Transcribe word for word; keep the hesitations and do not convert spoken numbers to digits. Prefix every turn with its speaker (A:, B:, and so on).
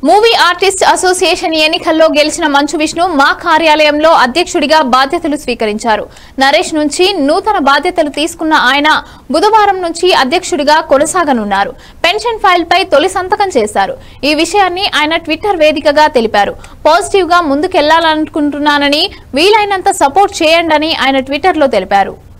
A: Movie artist association ఎన్నికల్లో గెలిచిన మంచు విష్ణు మా కార్యాలయంలో అధ్యక్షుడిగా బాధ్యతలు స్వీకరించారు. నరేష్ నుంచి నూతన బాధ్యతలు తీసుకున్న ఆయన బుధవారం నుంచి అధ్యక్షుడిగా కొనసాగనున్నారు. పెన్షన్ ఫైల్ పై తొలి సంతకం చేశారు. ఈ విషయాన్ని ఆయన ట్విట్టర్ వేదికగా తెలిపారు. పాజిటివ్ గా ముందుకెళ్లాలనుకుంటున్నానని, వీలైనంత సపోర్ట్ చేయండని ఆయన ట్విట్టర్ లో తెలిపారు.